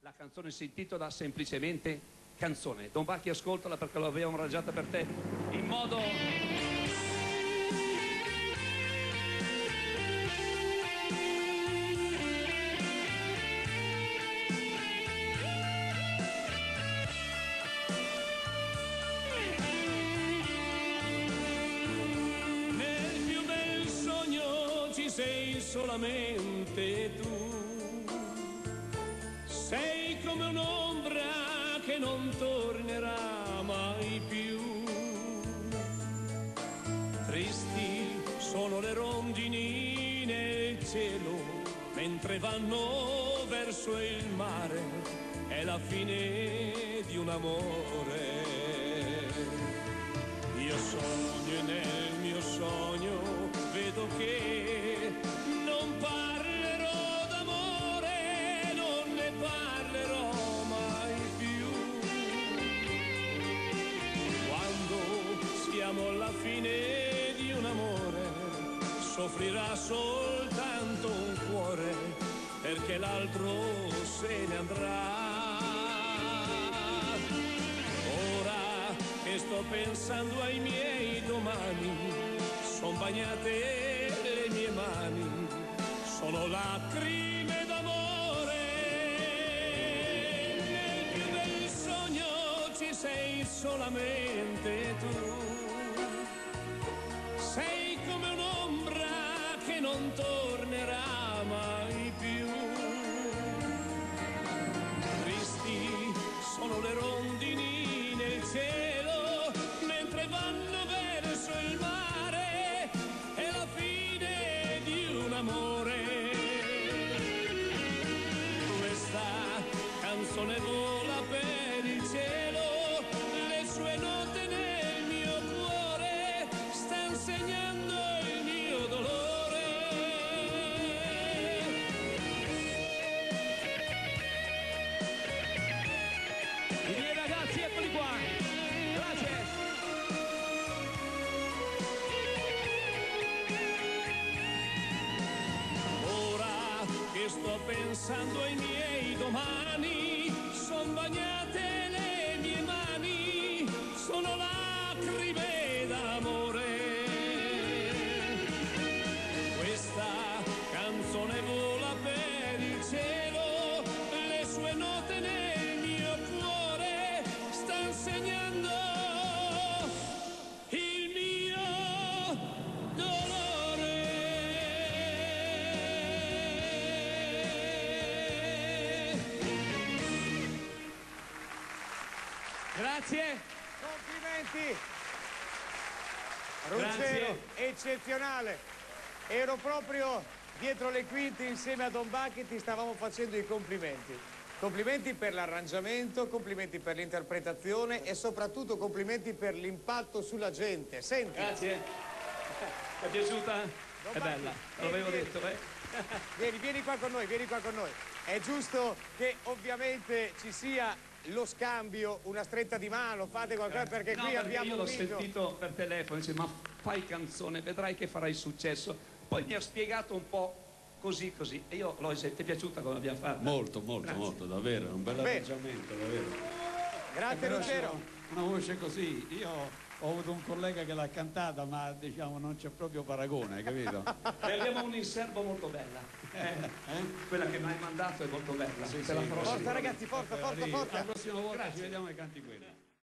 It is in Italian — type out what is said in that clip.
La canzone si intitola semplicemente Canzone. Don Bacchi, ascoltala perché l'avevo arrangiata per te in modo... Nel più bel sogno ci sei solamente tu. Sei come un'ombra che non tornerà mai più. Tristi sono le rondini nel cielo, mentre vanno verso il mare, è la fine di un amore. Io sogno e nel mio sogno vedo che non parlerò d'amore, non ne parlerò mai più. Quando siamo alla fine di un amore, soffrirà soltanto un cuore, perché l'altro se ne andrà. Ora che sto pensando ai miei domani, son bagnate le mie mani, sono lacrime d'amore. Nel più bel sogno ci sei solamente tu. Sei come un'ombra che non tornerà mai più. Tristi sono le rondini nel cielo, mentre vanno verso il mare, è la fine di un amore. Questa canzone vola per il cielo, le sue note nel mio cuore stanno segnando il mio dolore. I miei ragazzi, eccoli qua. Grazie. Ora che sto pensando ai miei domani, son bagnate le mie mani, sono lacrime d'amore. Questa canzone vola per il cielo, le sue note nel mio cuore stanno segnando il mio dolore. Grazie. Complimenti! Ruggero, eccezionale! Ero proprio dietro le quinte insieme a Don Bacchi, ti stavamo facendo i complimenti. Complimenti per l'arrangiamento, complimenti per l'interpretazione e soprattutto complimenti per l'impatto sulla gente. Senti! Grazie. Ti è piaciuta? Don È Bacchi, bella, te l'avevo detto, Vieni qua con noi, vieni qua con noi. È giusto che ovviamente ci sia lo scambio, una stretta di mano, fate qualcosa perché No, qui perché abbiamo io un l'ho video. sentito per telefono, dice, ma fai canzone, vedrai che farai successo. Poi mi ha spiegato un po' così, e io ti è piaciuta come abbiamo fatto? Molto, Grazie. molto, davvero, un bel Bene. arrangiamento, davvero. Grazie Però Ruggero. una voce così, io ho avuto un collega che l'ha cantata, ma diciamo non c'è proprio paragone, hai capito? E abbiamo un inserbo molto bella. Quella che mi hai mandato è molto bella. Sì, Te la sì. farò Forza sicuramente. ragazzi, forza, forza, forza. La prossima volta ci vediamo e canti quelli.